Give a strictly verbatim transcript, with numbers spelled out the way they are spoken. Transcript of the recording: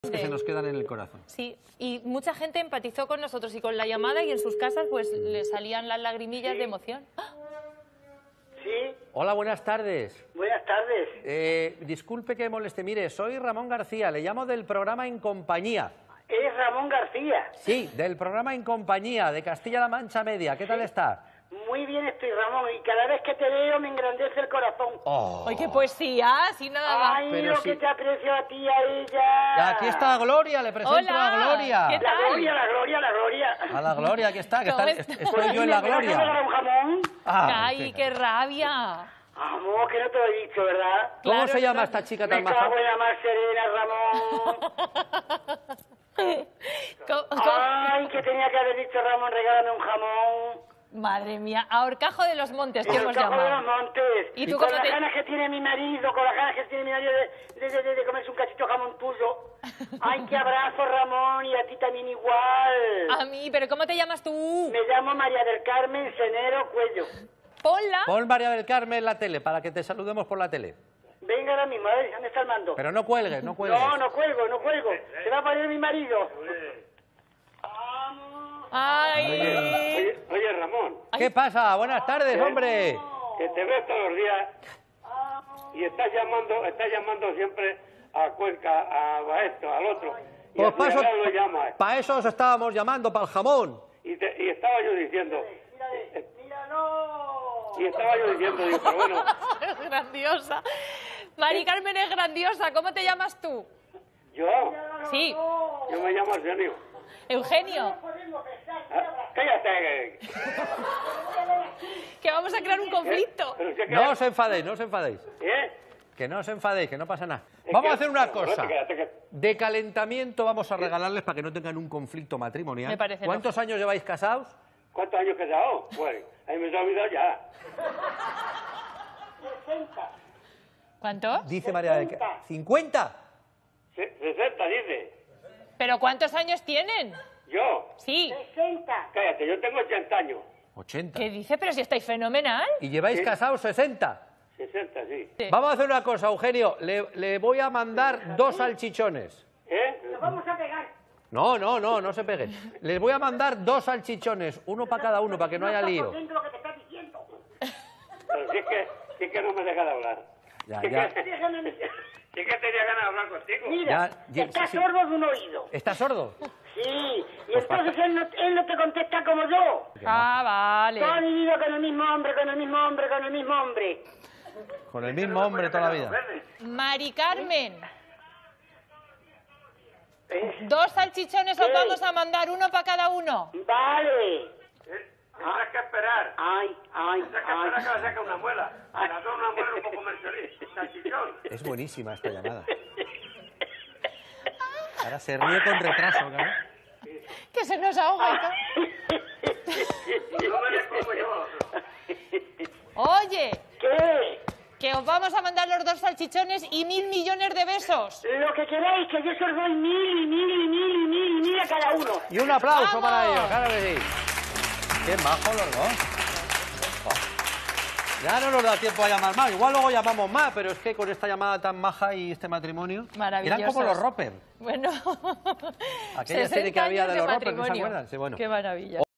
que se nos quedan en el corazón. Sí, y mucha gente empatizó con nosotros y con la llamada y en sus casas pues le salían las lagrimillas Sí. de emoción. ¡Ah! Sí, Hola, buenas tardes. buenas tardes. Eh, disculpe que moleste. Mire, soy Ramón García, le llamo del programa En Compañía. Es Ramón García. Sí, del programa En Compañía, de Castilla-La Mancha Media. ¿Qué tal está? Muy bien estoy, Ramón, y cada vez que te veo me engrandece el corazón. Oh. ¡Ay, qué poesía! Así nada más. Ay, pero lo sí. que te aprecio a ti, a ella. Y aquí está Gloria, le presento Hola, a Gloria. ¿qué La tal? gloria, la gloria, la gloria. A la Gloria, aquí está, que está, ¿Cómo est- estás? estoy yo en la ¿Me vas a Gloria. regalar un jamón? Ah, ¡Ay, sí. qué rabia! Amor, que no te lo he dicho, ¿verdad? ¿Cómo Claro, se llama claro. esta chica Me tan maja? cago en la más serena, Ramón. Co- co- Ay, que tenía que haber dicho, Ramón, regálame un jamón. Madre mía, a Horcajo de los Montes que El hemos Cajo de los llamado. Montes. ¿Y tú con cómo las te- ganas que tiene mi marido, con las ganas que tiene mi marido de, de, de, de, de comerse un cachito de jamón tuyo. Ay, qué abrazo, Ramón, y a ti también igual. A mí, pero ¿cómo te llamas tú? Me llamo María del Carmen Senero Cuello. Hola. Pon María del Carmen en la tele, para que te saludemos por la tele. Venga ahora mismo, a ver, ¿dónde está el mando? Pero no cuelgues, no cuelgues. No, no cuelgo, no cuelgo. Se va a poner mi marido. Ay. Oye, oye, Ramón, ¿Qué pasa? Buenas tardes, hombre. que te veo todos los días y estás llamando, estás llamando siempre a Cuenca, a esto, al otro. Y Pues al para final eso, lo llamas. pa' eso os estábamos llamando, para el jamón. Y, te- y estaba yo diciendo, Mírale, míralo. y estaba yo diciendo, digo, pero bueno, Es grandiosa. Mari Carmen es grandiosa. ¿Cómo te llamas tú? yo, Sí, yo me llamo Arsenio. Eugenio. Ah, cállate. Que vamos a crear un conflicto. Pero si es que- No os enfadéis, no os enfadéis. ¿Eh? Que no os enfadéis, que no pasa nada. Es Vamos que- a hacer una pero, cosa. cállate, que- De calentamiento vamos a regalarles para que no tengan un conflicto matrimonial. Me parece ¿Cuántos años lleváis casados? ¿Cuántos años casado? Bueno, ahí me se ha olvidado ya. ¿Cuántos? Dice María del Carmen. ¿cincuenta? Se- sesenta, dice. ¿Pero cuántos años tienen? Yo, Sí. sesenta. cállate, yo tengo ochenta años. ochenta. ¿Qué dice? Pero si estáis fenomenal. ¿Y lleváis Sí. casados sesenta? sesenta, sí. Sí. Vamos a hacer una cosa, Eugenio. Le, le voy a mandar dos salchichones. ¿Eh? Nos vamos a pegar. No, no, no, no se peguen. Les voy a mandar dos salchichones, uno para cada uno, para que no haya lío. Entiendo lo que te está diciendo. Pero si es que, si es que no me deja de hablar. Ya, Si es ya. que- Déjame. si es que tenía ganas de hablar contigo. Mira, Ya, ya, está sí, sí. sordo de un oído. ¿Estás sordo? Sí, y entonces él no, él no te contesta como yo. Ah, vale. Toda mi vida con el mismo hombre, con el mismo hombre, con el mismo hombre. Con el mismo hombre toda la vida. Mari Carmen, ¿Eh? dos salchichones os Sí. vamos a mandar, uno para cada uno. Vale. ¿Eh? Tendrás que esperar. Ay, ay, Tendrás que ay. esperar que le saque una muela. Me la da una muela un poco mercería. Salchichón. Es buenísima esta llamada. Ahora se ríe con retraso, claro. Que se nos ahoga. No me le como yo. Oye, ¿Qué? que os vamos a mandar los dos salchichones y mil millones de besos. Lo que queráis, que yo se os doy mil y mil y mil y mil y mil a cada uno. Y un aplauso ¡Vamos! para ellos, claro que sí. Qué majo los dos. Ya no nos da tiempo a llamar más. Igual luego llamamos más, pero es que con esta llamada tan maja y este matrimonio... Maravillosos. Eran como los Roper. Bueno, Aquella serie que sesenta había años de los Roper, ¿no se matrimonio. acuerdan? Sí, bueno. Qué maravilla.